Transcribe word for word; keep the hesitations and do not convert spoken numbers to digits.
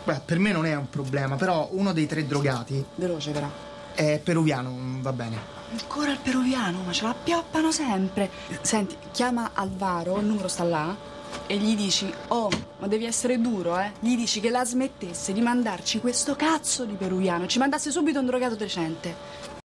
Beh, per me non è un problema, però uno dei tre drogati Veloce però. è peruviano, va bene. Ancora il peruviano, ma ce la pioppano sempre. Senti, chiama Alvaro, il numero sta là, e gli dici: oh, ma devi essere duro, eh? Gli dici che la smettesse di mandarci questo cazzo di peruviano, ci mandasse subito un drogato decente.